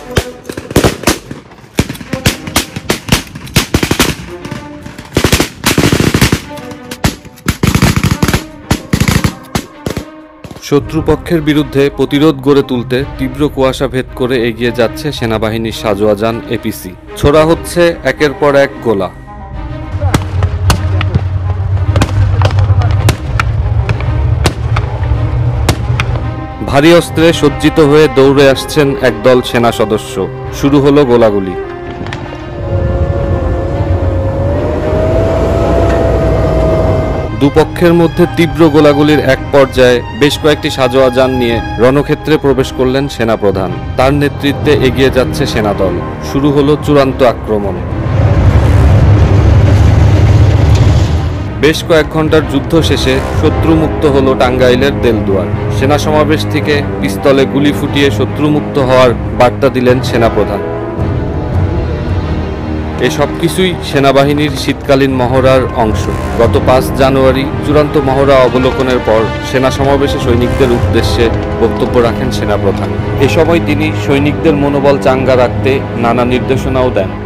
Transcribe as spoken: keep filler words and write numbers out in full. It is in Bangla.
শত্রুপক্ষের বিরুদ্ধে প্রতিরোধ গড়ে তুলতে তীব্র কুয়াশা ভেদ করে এগিয়ে যাচ্ছে সেনাবাহিনীর সাজোয়া যান এপিসি। ছোড়া হচ্ছে একের পর এক গোলা। ভারী অস্ত্রে সজ্জিত হয়ে দৌড়ে আসছেন একদল সেনা সদস্য। শুরু হলো গোলাগুলি। দুপক্ষের মধ্যে তীব্র গোলাগুলির এক পর্যায়ে বেশ কয়েকটি সাজোয়া যান নিয়ে রণক্ষেত্রে প্রবেশ করলেন সেনাপ্রধান। তার নেতৃত্বে এগিয়ে যাচ্ছে সেনাদল। শুরু হলো চূড়ান্ত আক্রমণ। বেশ কয়েক ঘন্টার যুদ্ধ শেষে শত্রুমুক্ত হলো টাঙ্গাইলের দেলদুয়ার। সেনা সমাবেশ থেকে পিস্তলে গুলি ফুটিয়ে শত্রুমুক্ত হওয়ার বার্তা দিলেন সেনাপ্রধান। এসব কিছুই সেনাবাহিনীর শীতকালীন মহড়ার অংশ। গত পাঁচ জানুয়ারি চূড়ান্ত মহড়া অবলোকনের পর সেনা সমাবেশে সৈনিকদের উদ্দেশ্যে বক্তব্য রাখেন সেনাপ্রধান। এ সময় তিনি সৈনিকদের মনোবল চাঙ্গা রাখতে নানা নির্দেশনাও দেন।